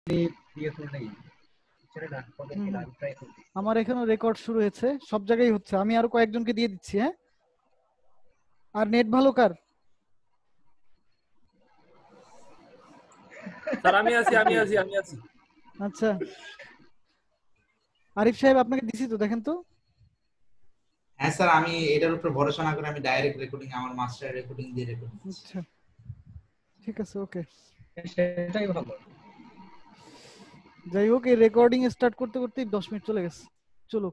আমার এখানে রেকর্ড শুরু হয়েছে, সব জায়গায় হচ্ছে। আমি আরো কয়েকজনকে দিয়ে দিচ্ছি। হ্যাঁ, আর নেট ভালো কার? স্যার আমি আছি। আচ্ছা, আরিফ সাহেব আপনাকে দিছি তো, দেখেন তো। হ্যাঁ স্যার, আমি এটার উপর ভরসা না করে আমি ডাইরেক্ট রেকর্ডিং, আমার মাস্টার রেকর্ডিং দিয়ে রেকর্ড করছি। আচ্ছা, ঠিক আছে, ওকে। সেটাই ভালো। যাই হোক, এই রেকর্ডিং স্টার্ট করতে করতে 10 মিনিট চলে গেছে। চলো,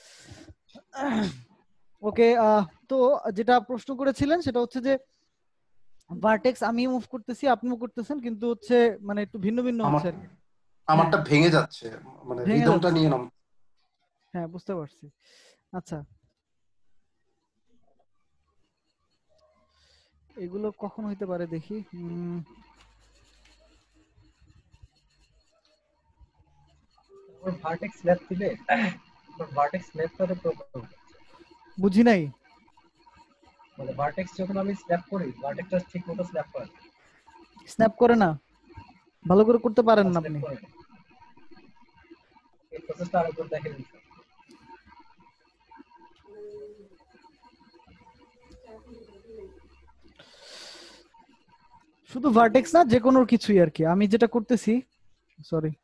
ওকে। তো যেটা প্রশ্ন করেছিলেন সেটা হচ্ছে যে ভার্টেক্স আমি মুভ করতেছি, আপনি মুভ করতেছেন, কিন্তু হচ্ছে মানে একটু ভিন্ন ভিন্ন হচ্ছে। আমারটা ভেঙে যাচ্ছে, মানে রিদমটা নিয়ে নাম। হ্যাঁ, বুঝতে পারছি। আচ্ছা, এগুলো কখন হইতে পারে দেখি। ভার্টেক্স ল্যাব দিলে ভার্টেক্স ল্যাবটাতে প্রবলেম। বুঝি নাই। মানে ভার্টেক্স যখন আমি স্ন্যাপ করি, ভার্টেক্সটা ঠিকমতো স্ন্যাপ করে না। স্ন্যাপ করে না, ভালো করে করতে পারেন না আপনি। এই প্রসেসটা আরেকবার দেখে দিন। শুধু ভার্টেক্স না, যে কোনো কিছুই আর কি। আমি যেটা করতেছি, সরি,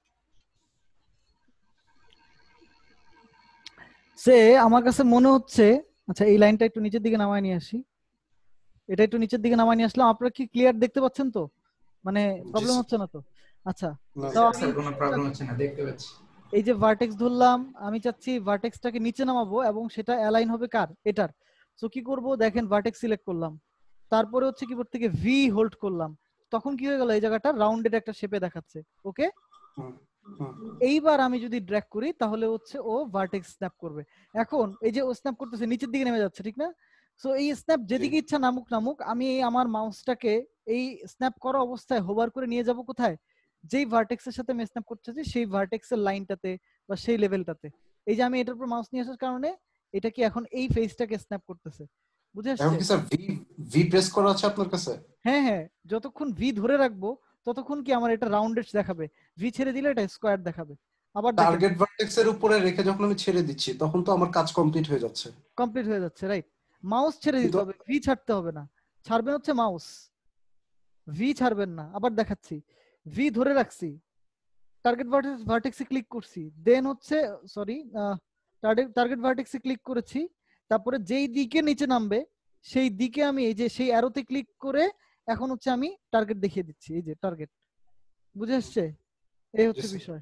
সে আমার কাছে মনে হচ্ছে, আচ্ছা এই লাইনটা একটু নিচের দিকে নামায় নিয়ে আসি। এটা একটু নিচের দিকে নামায় নিয়ে আসলাম। আপনারা কি ক্লিয়ার দেখতে পাচ্ছেন তো? মানে প্রবলেম হচ্ছে না তো? আচ্ছা, তো কোনো প্রবলেম হচ্ছে না, দেখতে পাচ্ছি। এই যে ভার্টেক্স ধরলাম, আমি চাচ্ছি ভার্টেক্সটাকে নিচে নামাবো এবং সেটা অ্যালাইন হবে কার? এটার। সো কি করব, দেখেন ভার্টেক্স সিলেক্ট করলাম, তারপরে হচ্ছে কিবোর্ড থেকে ভি হোল্ড করলাম, তখন কি হয়ে গেল, এই জায়গাটা রাউন্ডেড একটা শেপে দেখাচ্ছে। ওকে, এইবার আমি যদি ড্র্যাগ করি তাহলে হচ্ছে ও ভার্টেক্স স্ন্যাপ করবে। এখন এই যে ও স্ন্যাপ করতেছে, নিচের দিকে নেমে যাচ্ছে, ঠিক না? সো এই স্ন্যাপ যেদিকে ইচ্ছা নামুক, আমি আমার মাউসটাকে এই স্ন্যাপ করা অবস্থায় হোভার করে নিয়ে যাব কোথায়? যেই ভার্টেক্সের সাথে আমি স্ন্যাপ করতেছি সেই ভার্টেক্সের লাইনটাতে বা সেই লেভেলটাতে। এই যে আমি এটার উপর মাউস নিয়ে আসার কারণে এটা কি এখন এই ফেসটাকে স্ন্যাপ করতেছে। বুঝে আসছে? এখন কি স্যার ভি প্রেস করা আছে আপনার কাছে? হ্যাঁ হ্যাঁ, যতক্ষণ ভি ধরে রাখবো ততক্ষণ কি আমার এটা রাউন্ডেড দেখাবে, ভি ছেড়ে দিলে এটা স্কয়ার দেখাবে। আবার টার্গেট ভার্টেক্সের উপরে রেখে যখন আমি ছেড়ে দিচ্ছি তখন তো আমার কাজ কমপ্লিট হয়ে যাচ্ছে। কমপ্লিট হয়ে যাচ্ছে, রাইট। মাউস ছেড়ে দিতে হবে, ভি ছাড়তে হবে না। ছাড়বেন হচ্ছে মাউস, ভি ছাড়বেন না। আবার দেখাচ্ছি, ভি ধরে রাখছি, টার্গেট ভার্টেক্সে ক্লিক করছি, দেন হচ্ছে সরি টার্গেট ভার্টেক্সে ক্লিক করেছি, তারপরে যেই দিকে নিচে নামবে সেই দিকে আমি এই যে সেই অ্যারোতে ক্লিক করে এখন হচ্ছে আমি টার্গেট দেখিয়ে দিচ্ছি। এই যে টার্গেট, বুঝে আসছে? এই হচ্ছে বিষয়।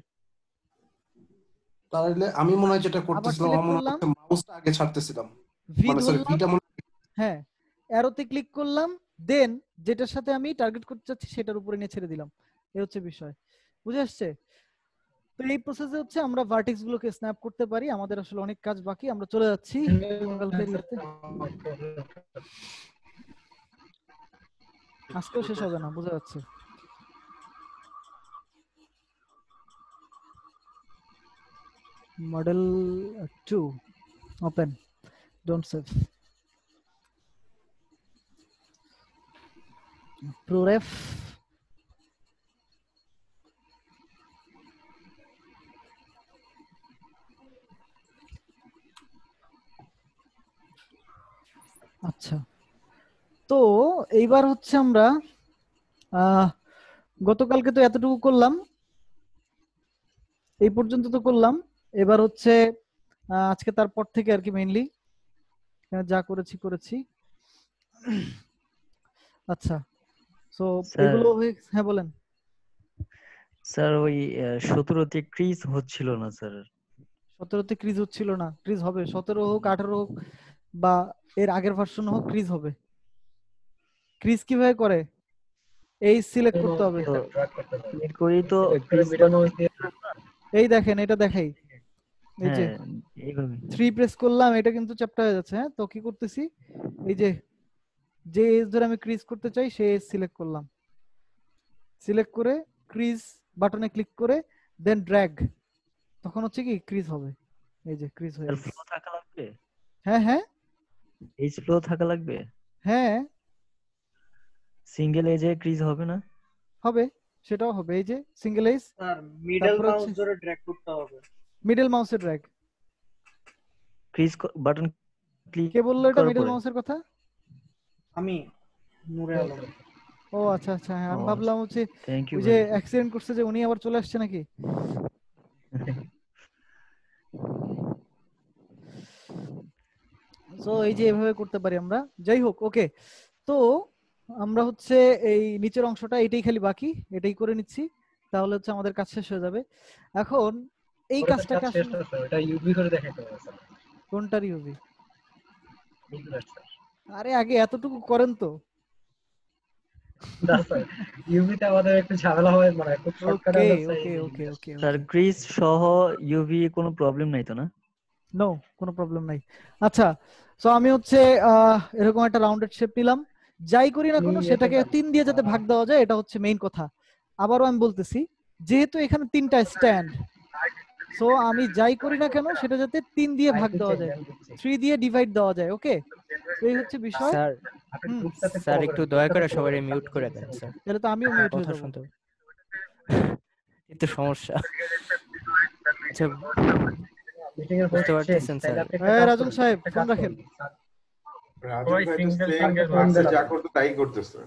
তাহলে আমি মনে হয় যেটা করতেছিলাম, আমার মনে হচ্ছে মাউসটা আগে ছাড়তেছিলাম, মানে সরি ভিটা মনে। হ্যাঁ, অ্যারোতে ক্লিক করলাম, দেন যেটার সাথে আমি টার্গেট করতে চাচ্ছি সেটার উপরে নিয়ে ছেড়ে দিলাম। এই হচ্ছে বিষয়, বুঝে আসছে? তো এই প্রসেসে হচ্ছে আমরা ভার্টেক্স গুলোকে স্ন্যাপ করতে পারি। আমাদের আসলে অনেক কাজ বাকি, আমরা চলে যাচ্ছি আজকেও শেষ হবে না, বোঝা যাচ্ছে। মডেল 2 ওপেন, ডোন্ট সেভ, প্রোরেফ, আচ্ছা। তো এইবার হচ্ছে আমরা গতকালকে তো এতটুকু করলাম, এই পর্যন্ত তো করলাম। এবার হচ্ছে আজকে তারপর থেকে আর কি মেইনলি যা করেছি। আচ্ছা, সো এগুলো হ্যাঁ বলেন স্যার। ওই 17তে ক্রিজ হচ্ছিল না স্যার। 17তে ক্রিজ হচ্ছিল না? ক্রিজ হবে, 17 হোক 18 হোক বা এর আগের ভার্সন হোক, ক্রিজ হবে। ক্রিজ কিভাবে করে? এই সিলেক্ট করতে হবে, করি তো এই দেখেন এটা দেখাই, এই যে এইভাবে 3 প্রেস করলাম, এটা কিন্তু চ্যাপ্টার হয়ে যাচ্ছে। হ্যাঁ, তো কি করতেছি, এই যে এজ ধরে আমি ক্রিজ করতে চাই সেই এজ সিলেক্ট করলাম, সিলেক্ট করে ক্রিজ বাটনে ক্লিক করে দেন ড্র্যাগ, তখন হচ্ছে কি ক্রিজ হবে। এই যে ক্রিজ হয়ে গেছে। ফ্লো থাকা লাগবে? হ্যাঁ হ্যাঁ, এজ ফ্লো থাকা লাগবে। হ্যাঁ, সিঙ্গেল এজে ক্রিজ হবে না? হবে, সেটাও হবে, এই যে সিঙ্গেল এইজ, স্যার মিডল তারপরে মাউস হচ্ছে ধরে ড্র্যাগ করতে হবে। মিডল মাউসের ড্র্যাগ। ক্রিজ বাটন ক্লিক কে বললো এটা করার মিডল পরে? মাউসের কথা? আমি নূরে আলম। ও আচ্ছা আচ্ছা, হ্যাঁ আমি ও, ভাবলাম হচ্ছে থ্যাংক ইউ ওই যে ভাই। অ্যাক্সিডেন্ট করছে যে উনি আবার চলে আসছে নাকি। সো এই যে এভাবে করতে পারি আমরা। যাই হোক, ওকে, তো আমরা হচ্ছে এই নিচের অংশটা এটাই খালি বাকি, এটাই করে নিচ্ছি, তাহলে হচ্ছে আমাদের কাজ শেষ হয়ে যাবে। এখন এই ওটা তো কাজটাকে কাজ শেষ আসলে হচ্ছে, এটা ইউভি করে দেখাতে হবে স্যার। কোনটার ইউভি? এগুলো স্যার। আরে আগে এতটুকু করেন তো। না স্যার, ইউভিতে আমাদের একটু ঝামেলা হয়, মানে খুব শর্টকাটে ওকে আমরা চাই ওকে যে okay UV okay sir okay, crease সহ ইউভি কোনো প্রবলেম নাই তো না? নো কোনো প্রবলেম নাই। আচ্ছা, সো আমি হচ্ছে এরকম একটা রাউন্ডেড শেপ নিলাম, যাই করি না কোনো সেটাকে 3 দিয়ে যাতে ভাগ দেওয়া যায়, এটা হচ্ছে মেইন কথা। আবারও আমি বলতেছি, যেহেতু এখানে 3টা স্ট্যান্ড, সো আমি যাই করি না কেন সেটা যাতে 3 দিয়ে ভাগ দেওয়া যায়, 3 দিয়ে ডিভাইড দেওয়া যায়। ওকে, এই হচ্ছে বিষয়। স্যার হুম, স্যার একটু দয়া করে সবাই মিউট করে দেন স্যার, তাহলে তো আমিও মিউট হয়ে কথা যাবো। শুনতে একটু সমস্যা। আচ্ছা মিটিং এর বুঝতে পারতেছেন স্যার। রাজন সাহেব ফোন রাখেন। রাজু ভাই তো সেম ক্লাসে যা করতে তাই করতেছে।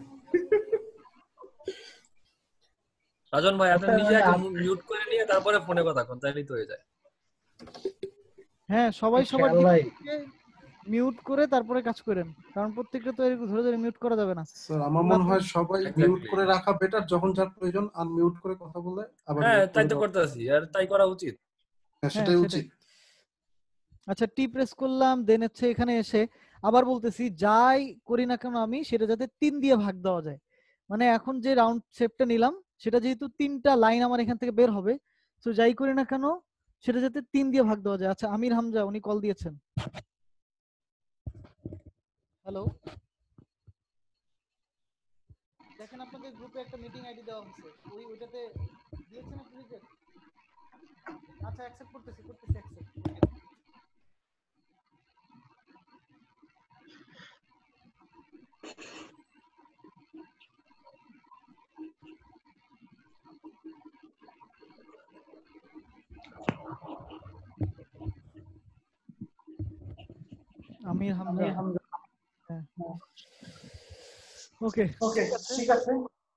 রাজন ভাই আপনি নিজে আগে মিউট করে নিয়ে তারপরে ফোনে কথা কোন, তাইলেই তো হয়ে যায়। হ্যাঁ, সবাই সবার খেয়াল নাই। মিউট করে তারপরে কাজ করেন, কারণ প্রত্যেকটা তো এরকম ধরে ধরে মিউট করা যাবে না। স্যার আমার মনে হয় সবাই মিউট করে রাখা বেটার, যখন যার প্রয়োজন আনমিউট করে কথা বলে আবার হ্যাঁ মিউট তাই করে তো দেওয়া। করতেছি, আর তাই করা উচিত। হ্যাঁ হ্যাঁ সেটাই সেটাই। উচিত। আচ্ছা, টি প্রেস করলাম, দেন হচ্ছে এখানে এসে আবার বলতেছি যাই করি না কেন আমি সেটা যাতে 3 দিয়ে ভাগ দেওয়া যায়। মানে এখন যে রাউন্ড শেপটা নিলাম সেটা যেহেতু 3টা লাইন আমার এখান থেকে বের হবে, তো যাই করি না কেন সেটা যাতে 3 দিয়ে ভাগ দেওয়া যায়। আচ্ছা, আমির হামজা উনি কল দিয়েছেন। হ্যালো, দেখেন আপনাদের গ্রুপে একটা মিটিং আইডি দেওয়া হয়েছে, ওইটাতে দিয়েছেন আপনি রিজেক্ট? আচ্ছা, অ্যাকসেপ্ট করতেছি অ্যাকসেপ্ট। আমির হামজা, হ্যাঁ ওকে ঠিক আছে।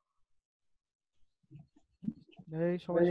এই সবাই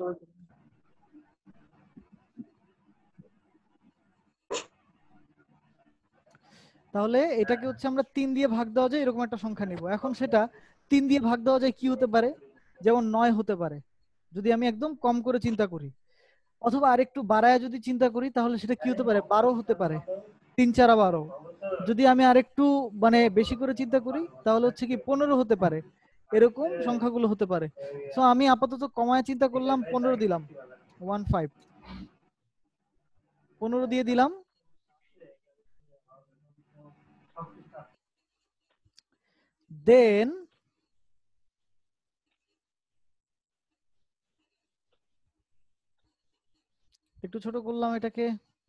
তাহলে এটাকে হচ্ছে আমরা 3 দিয়ে ভাগ দেওয়া যায় এরকম একটা সংখ্যা নিব। এখন সেটা 3 দিয়ে ভাগ দেওয়া যায় কি হতে পারে, যেমন 9 হতে পারে যদি আমি একদম কম করে চিন্তা করি, অথবা আরেকটু বাড়ায় যদি চিন্তা করি তাহলে সেটা কি হতে পারে, 12 হতে পারে, 3 4 12। যদি আমি আরেকটু মানে বেশি করে চিন্তা করি তাহলে হচ্ছে কি 15 হতে পারে, এরকম সংখ্যাগুলো হতে পারে। সো আমি আপাতত কমায় চিন্তা করলাম, 15 দিলাম, 15 দিয়ে দিলাম। দেন একটু ছোট করলাম এটাকে,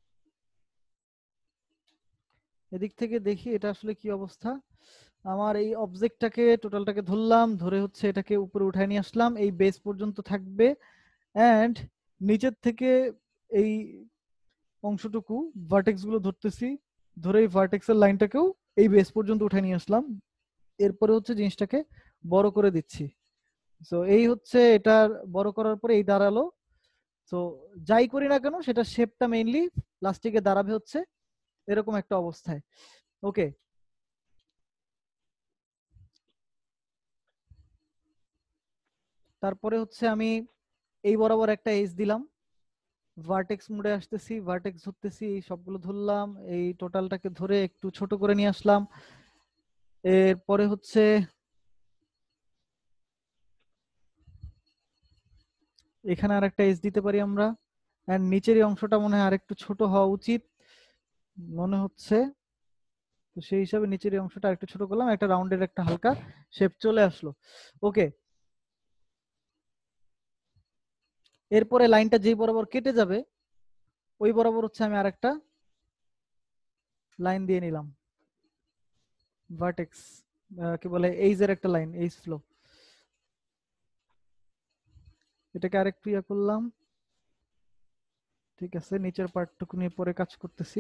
এদিক থেকে দেখি এটা আসলে কি অবস্থা। আমার এই অবজেক্টটাকে টোটালটাকে ধরলাম, ধরে হচ্ছে এটাকে উপরে উঠায় নিয়ে আসলাম, এই বেস পর্যন্ত থাকবে, এন্ড নিচের থেকে এই অংশটুকু ভার্টেক্স গুলো ধরতেছি, ধরে এই ভার্টেক্সের লাইনটাকেও এই বেস পর্যন্ত উঠায় নিয়ে আসলাম। এরপরে হচ্ছে জিনিসটাকে বড় করে দিচ্ছি। সো এই হচ্ছে এটার বড় করার পরে এই দাঁড়ালো। তো যাই করি না কেন সেটা শেপটা মেইনলি প্লাস্টিকে দাঁড়াবে হচ্ছে এরকম একটা অবস্থায়। ওকে, তারপরে হচ্ছে আমি এই বরাবর একটা এজ দিলাম, ভার্টেক্স মোডে আসতেছি, ভার্টেক্স ধরতেছি, এই সবগুলো ধরলাম, এই টোটালটাকে ধরে একটু ছোট করে নিয়ে আসলাম। এরপরে হচ্ছে এখানে আরেকটা এজ দিতে পারি আমরা, এন্ড নিচের এই অংশটা মনে হয় আরেকটু ছোট হওয়া উচিত মনে হচ্ছে, তো সেই হিসাবে নিচের এই অংশটা আরেকটু ছোট করলাম, একটা রাউন্ডের একটা হালকা শেপ চলে আসলো। ওকে, এরপরে লাইনটা যেই বরাবর কেটে যাবে ওই বরাবর হচ্ছে আমি আরেকটা লাইন দিয়ে নিলাম, ভার্টেক্স কি বলে এইজের একটা লাইন, এইজ ফ্লো। এটাকে আরেকটু ইয়া করলাম। ঠিক আছে, নিচের পার্টটুকু নিয়ে পরে কাজ করতেছি।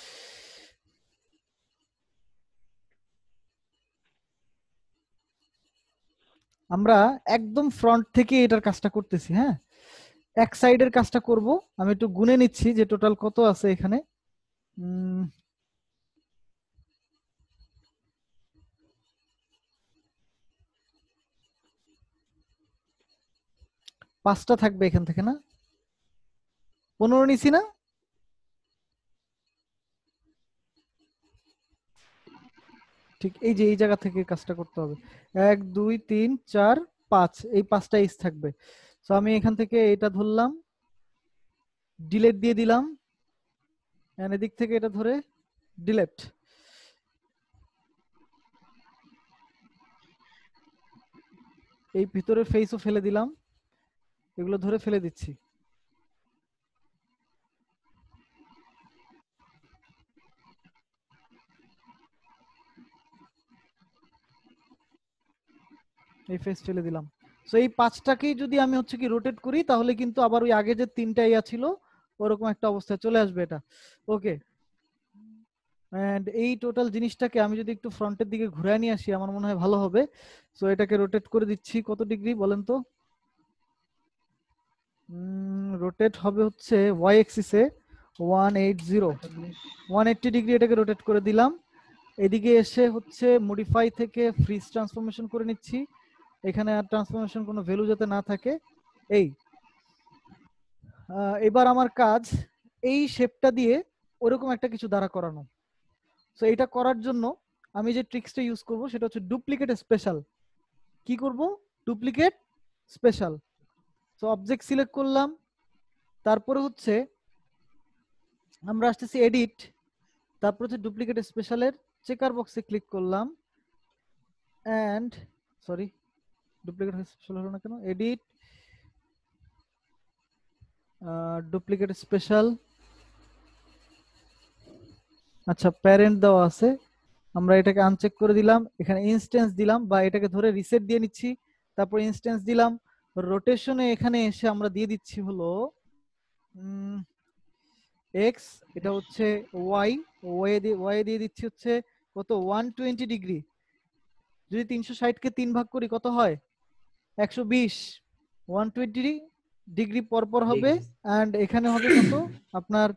আমরা একদম ফ্রন্ট থেকে এটার কাজটা করতেছি। হ্যাঁ, এক সাইডের কাজটা করব। আমি একটু গুনে নিচ্ছি যে টোটাল কত আছে এখানে। 5টা থাকবে এখান থেকে, না 15 নিছি না? ঠিক এই যে এই জায়গা থেকে কাজটা করতে হবে। 1 2 3 4 5, এই 5টা এজ থাকবে। সো আমি এখান থেকে এটা ধরলাম, ডিলিট দিয়ে দিলাম, এন্ড এদিক থেকে এটা ধরে ডিলিট। এই ভিতরের ফেসও ফেলে দিলাম, এগুলো ধরে ফেলে দিচ্ছি। এই ফেস ফেলে দিলাম। সো এই 5টাকেই যদি আমি হচ্ছে কি রোটেট করি, তাহলে কিন্তু আবার ওই আগে যে 3টা ইয়া ছিল ওরকম একটা অবস্থায় চলে আসবে এটা। ওকে, এন্ড এই টোটাল জিনিসটাকে আমি যদি একটু ফ্রন্টের দিকে ঘুরায় নিয়ে আসি, আমার মনে হয় ভালো হবে। সো এটাকে রোটেট করে দিচ্ছি। কত ডিগ্রি বলেন তো? রোটেট হবে হচ্ছে ওয়াই অ্যাক্সিসে 180 ডিগ্রি এটাকে রোটেট করে দিলাম। এদিকে এসে হচ্ছে মডিফাই থেকে ফ্রিজ ট্রান্সফরমেশন করে নিচ্ছি। এখানে আর ট্রান্সফরমেশন কোনো ভ্যালু যাতে না থাকে। এই এবার আমার কাজ এই শেপটা দিয়ে ওরকম একটা কিছু দ্বারা করানো। সো এটা করার জন্য আমি যে ট্রিক্সটা ইউজ করব সেটা হচ্ছে ডুপ্লিকেট স্পেশাল। কি করব? Duplicate special. So object select করলাম, তারপরে হচ্ছে আমরা আসতেছি এডিট, তারপর হচ্ছে ডুপ্লিকেট স্পেশালের চেকার বক্সে ক্লিক করলাম, এন্ড সরি ডুপ্লিকেট স্পেশাল হলো না কেন, এডিট ডুপ্লিকেট স্পেশাল। আচ্ছা, প্যারেন্ট দেওয়া আছে, আমরা এটাকে আনচেক করে দিলাম, এখানে ইনস্ট্যান্স দিলাম, বা এটাকে ধরে রিসেট দিয়ে নিচ্ছি, তারপর ইনস্ট্যান্স দিলাম। রোটেশনে এখানে এসে আমরা দিয়ে দিচ্ছি হলো এক্স, এটা হচ্ছে ওয়াই, ওয়াই দিয়ে দিচ্ছি হচ্ছে কত 120 ডিগ্রি। যদি 360 কে 3 ভাগ করি কত হয়? 120। 120 ডিগ্রি পর পর হবে, এন্ড এখানে হবে কত আপনার?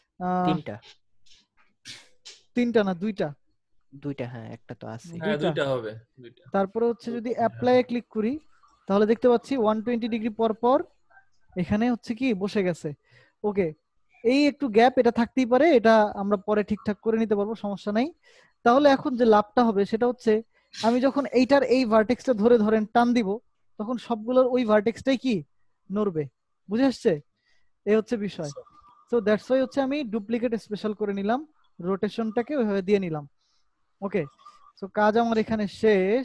3টা না 2টা? 2টা, হ্যাঁ একটা তো আছে। হ্যাঁ 2টা হবে, 2টা। তারপরে হচ্ছে যদি অ্যাপ্লাই এ ক্লিক করি, তাহলে দেখতে পাচ্ছি 120 ডিগ্রি পর পর এখানে হচ্ছে কি বসে গেছে। ওকে, এই একটু গ্যাপ এটা থাকতেই পারে, এটা আমরা পরে ঠিকঠাক করে নিতে পারবো, সমস্যা নাই। তাহলে এখন যে লাভটা হবে সেটা হচ্ছে আমি যখন এইটার এই ভার্টেক্সটা ধরে ধরেন টান দিব, তখন সবগুলোর ওই ভার্টেক্সটাই কি নড়বে। বুঝে আসছে? এই হচ্ছে বিষয়। সো দ্যাটস ওয়াই হচ্ছে আমি ডুপ্লিকেট স্পেশাল করে নিলাম, রোটেশনটাকে ওইভাবে দিয়ে নিলাম। ওকে, সো কাজ আমার এখানে শেষ।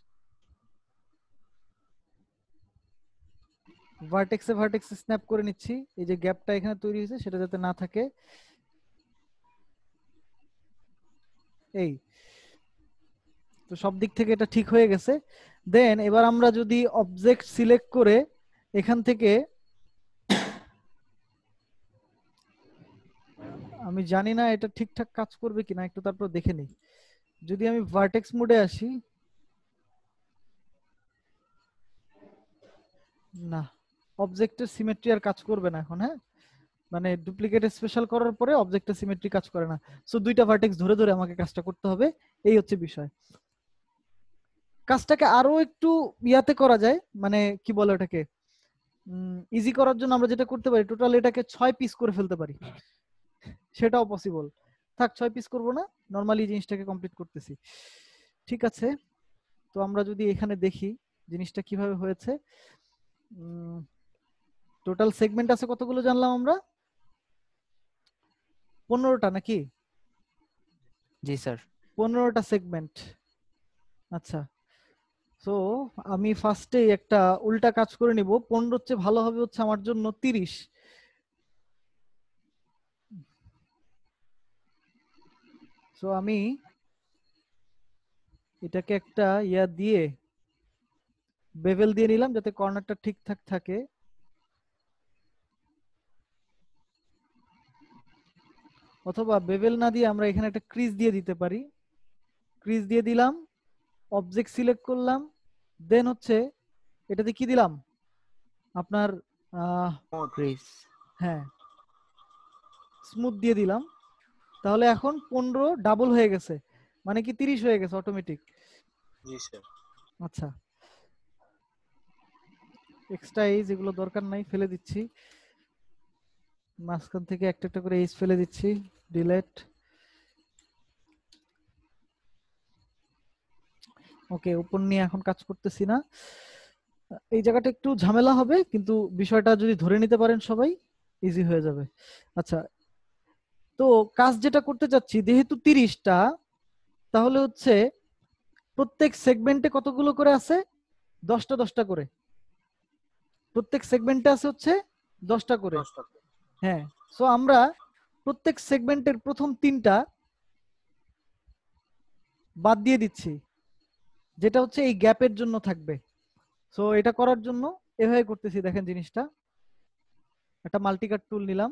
ভার্টেক্সে স্ন্যাপ করে নিচ্ছি, এই যে গ্যাপটা এখানে তৈরি হয়েছে সেটা যাতে না থাকে। এই তো সব দিক থেকে এটা ঠিক হয়ে গেছে। দেন এবার আমরা যদি অবজেক্ট সিলেক্ট করে এখান থেকে, আমি জানি না এটা ঠিকঠাক কাজ করবে কিনা, একটু তারপর দেখে নিই। যদি আমি ভার্টেক্স মোডে আসি, না অবজেক্টের সিমেট্রি আর কাজ করবে না এখন। হ্যাঁ, মানে ডুপ্লিকেট স্পেশাল করার পরে অবজেক্টের সিমেট্রি কাজ করে না। সো 2টা ভার্টেক্স ধরে ধরে আমাকে কাজটা করতে হবে, এই হচ্ছে বিষয়। কাজটাকে আরো একটু ইয়াতে করা যায়, মানে কি বলে ওটাকে ইজি করার জন্য আমরা যেটা করতে পারি, টোটাল এটাকে 6 পিস করে ফেলতে পারি, সেটাও পসিবল। থাক, 6 পিস করব না, নরমালি জিনিসটাকে কমপ্লিট করতেছি। ঠিক আছে, তো আমরা যদি এখানে দেখি জিনিসটা কিভাবে হয়েছে। টোটাল সেগমেন্ট আছে কতগুলো জানলাম আমরা? 15টা নাকি? জি স্যার, 15টা সেগমেন্ট। আচ্ছা, সো আমি ফার্স্টে একটা উল্টা কাজ করে নিব। 15 হচ্ছে ভালো হবে হচ্ছে আমার জন্য 30। সো আমি এটাকে একটা ইয়া দিয়ে বেভেল দিয়ে নিলাম যাতে কর্নারটা ঠিকঠাক থাকে। অথবা বেভেল না দিয়ে আমরা এখানে একটা ক্রিজ দিয়ে দিতে পারি। ক্রিজ দিয়ে দিলাম, অবজেক্ট সিলেক্ট করলাম, দেন হচ্ছে এটাতে কি দিলাম আপনার ক্রিজ, হ্যাঁ স্মুথ দিয়ে দিলাম। তাহলে এখন 15 ডাবল হয়ে গেছে, মানে কি 30 হয়ে গেছে অটোমেটিক। জি স্যার। আচ্ছা, এক্সট্রা এজ এগুলো দরকার নাই, ফেলে দিচ্ছি। মাঝখান থেকে একটা একটা করে এজ ফেলে দিচ্ছি, ডিলিট। ওকে, উপর নিয়ে এখন কাজ করতেছি না। এই জায়গাটা একটু ঝামেলা হবে, কিন্তু বিষয়টা যদি ধরে নিতে পারেন সবাই ইজি হয়ে যাবে। আচ্ছা, তো কাজ যেটা করতে চাচ্ছি, যেহেতু 30টা, তাহলে হচ্ছে প্রত্যেক সেগমেন্টে কতগুলো করে আছে? 10টা 10টা করে। প্রত্যেক সেগমেন্টে আছে হচ্ছে 10টা করে। হ্যাঁ, সো আমরা প্রত্যেক সেগমেন্টের প্রথম 3টা বাদ দিয়ে দিচ্ছি, যেটা হচ্ছে এই গ্যাপের জন্য থাকবে। সো এটা করার জন্য এভাবে করতেছি, দেখেন জিনিসটা। একটা মাল্টিকাট টুল নিলাম,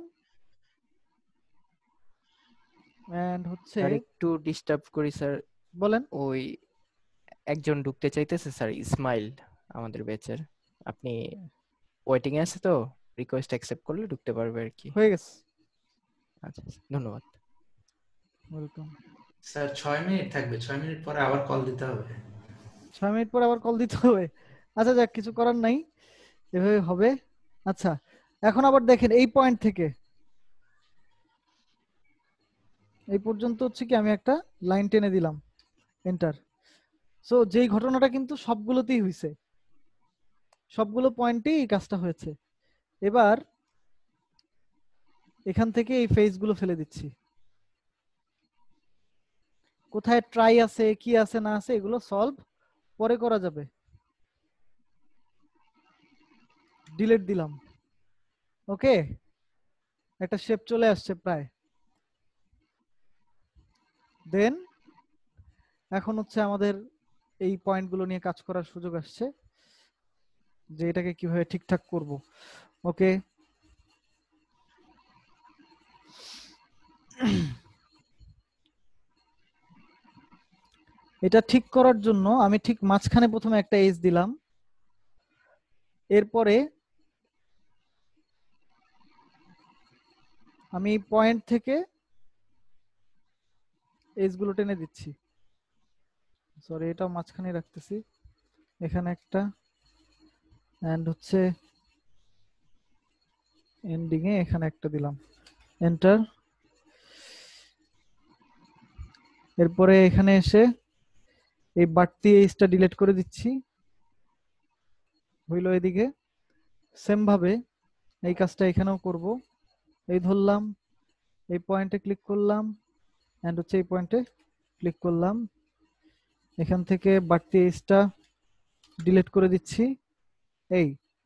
এন্ড হচ্ছে স্যার একটু ডিস্টার্ব করি স্যার। বলেন। ওই একজন ঢুকতে চাইতেছে স্যার, ইসমাইল আমাদের ব্যাচের। আপনি ওয়েটিং এ আছে তো, রিকোয়েস্ট অ্যাকসেপ্ট করলে ঢুকতে পারবে আর কি। হয়ে গেছে। আচ্ছা, ধন্যবাদ। ওয়েলকাম। স্যার 6 মিনিট থাকবে, 6 মিনিট পরে আবার কল দিতে হবে। 6 মিনিট পর আবার কল দিতে হবে? আচ্ছা যাক, কিছু করার নাই, এভাবে হবে। আচ্ছা, এখন আবার দেখেন এই পয়েন্ট থেকে এই পর্যন্ত হচ্ছে কি আমি একটা লাইন টেনে দিলাম, এন্টার। সো যেই ঘটনাটা কিন্তু সবগুলোতেই হয়েছে, সবগুলো পয়েন্টেই এই কাজটা হয়েছে। এবার এখান থেকে এই ফেজগুলো ফেলে দিচ্ছি। কোথায় ট্রাই আছে, কি আছে না আছে, এগুলো সলভ পরে করা যাবে। ডিলিট দিলাম। ওকে, একটা শেপ চলে আসছে প্রায়। দেন এখন হচ্ছে আমাদের এই পয়েন্টগুলো নিয়ে কাজ করার সুযোগ আসছে, যে এটাকে কিভাবে ঠিকঠাক করব। ওকে, এটা ঠিক করার জন্য আমি ঠিক মাঝখানে প্রথমে একটা এজ দিলাম, এরপরে আমি পয়েন্ট থেকে এজ গুলো টেনে দিচ্ছি। সরি, এটাও মাঝখানে রাখতেছি, এখানে একটা, এন্ড হচ্ছে এন্ডিং এ এখানে একটা দিলাম, এন্টার। এরপরে এখানে এসে এই বাড়তি এজটা ডিলিট করে দিচ্ছি, হইল এদিকে। সেম ভাবে এই কাজটা এখানেও করব। এই ধরলাম, এই পয়েন্টে ক্লিক করলাম, এন্ড হচ্ছে এই পয়েন্টে ক্লিক করলাম, এখান থেকে বাড়তি এজটা ডিলিট করে দিচ্ছি। এই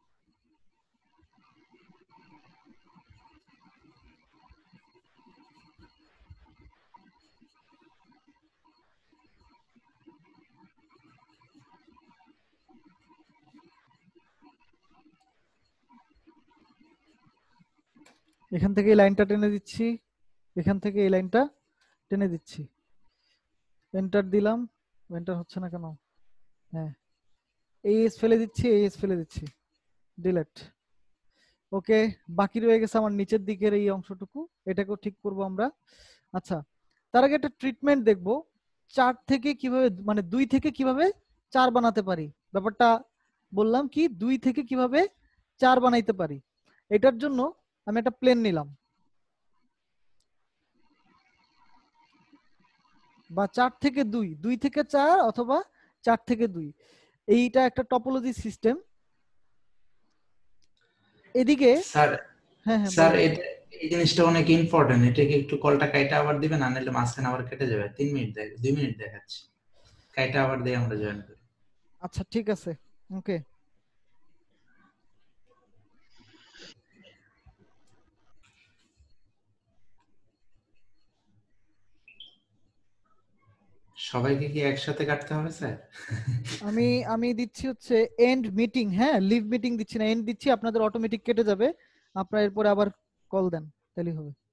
এখান থেকে এই লাইনটা টেনে দিচ্ছি, এখান থেকে এই লাইনটা টেনে দিচ্ছি, এন্টার দিলাম। এন্টার হচ্ছে না কেন? হ্যাঁ, এই এজ ফেলে দিচ্ছি, এই এজ ফেলে দিচ্ছি, ডিলিট। ওকে, বাকি রয়ে গেছে আমার নিচের দিকের এই অংশটুকু, এটাকেও ঠিক করব আমরা। আচ্ছা, তার আগে একটা ট্রিটমেন্ট দেখব, 4 থেকে কিভাবে, মানে 2 থেকে কিভাবে 4 বানাতে পারি। ব্যাপারটা বললাম কি, 2 থেকে কিভাবে 4 বানাইতে পারি। এটার জন্য আমি একটা প্লেন নিলাম, বা 4 থেকে 2, 2 থেকে 4 অথবা 4 থেকে 2, এইটা একটা টপোলজি সিস্টেম। এদিকে স্যার, হ্যাঁ হ্যাঁ স্যার বলেন। এই জিনিসটা অনেক ইম্পর্টেন্ট, এটাকে একটু কলটা কাইটা আবার দিবেন, না নাহলে মাঝখানে আবার কেটে যাবে। 3 মিনিট 2 মিনিট দেখাচ্ছি, কাইটা আবার দিয়ে আমরা জয়েন করি। আচ্ছা ঠিক আছে, ওকে। সবাইকে কি একসাথে কাটতে হবে স্যার? আমি আমি দিচ্ছি হচ্ছে এন্ড মিটিং, হ্যাঁ লিভ মিটিং দিচ্ছি না, এন্ড দিচ্ছি, আপনাদের অটোমেটিক কেটে যাবে। আপনারা এরপরে আবার কল দেন, তাহলেই হবে।